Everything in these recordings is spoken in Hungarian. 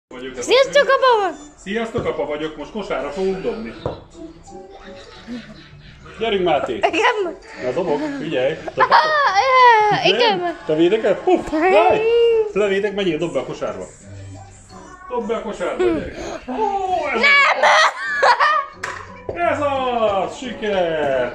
Sziasztok, apa van! Sziasztok, apa vagyok, most kosárra fogunk dobni. Gyerünk, Máté! Igen. Na dobok, figyelj! Igen. Te védeket? Puff! Jaj! Levédek, menjél, dobd be a kosárba. Dobd be a kosárba, gyerek! Nem! Ez az! Siker!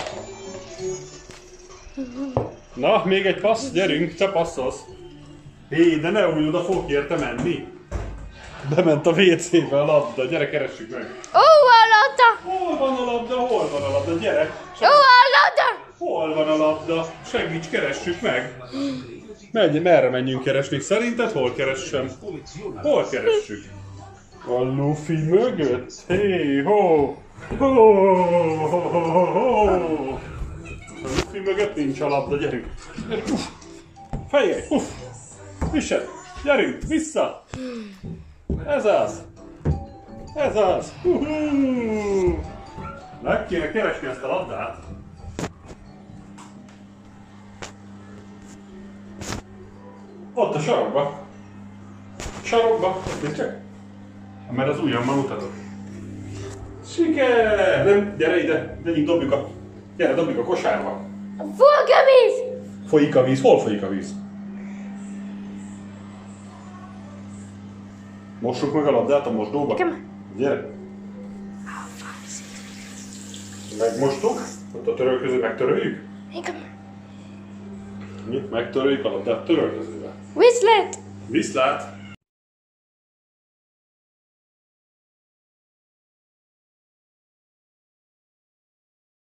Na, még egy passz, gyerünk, te passzolsz. Hé, de ne úgy oda fogok érte menni. Bement a WC-be a labda, gyere, keressük meg. Ó, a labda! Hol van a labda, hol van a labda, gyere. Ó, a labda! Hol van a labda? Segíts, keressük meg. Merre menjünk keresni? Szerinted hol keressem? Hol keressük? A lufi mögött? Hé, ho! Ho, ho, ho, ho, ho. A lufi mögött nincs a labda, gyerünk. Fejjel, uff! Vised, gyerünk, vissza! Ez az! Ez az! Meg kéne keresni ezt a labdát. Ott a sarokba. Sarokba. Nézd csak. Mert az ujjammal mutatok. Siker! Nem, gyere ide. Gyerünk, dobjuk a... Gyere, dobjuk a kosárba. Folyik a víz! Folyik a víz. Hol folyik a víz? Mossuk meg a labdát a mosdóba. Igen. Gyere. Megmostuk. Ott a törölköző megtöröljük. Igen. Megtöröljük a labdát törölközővel. Viszlát! Viszlát!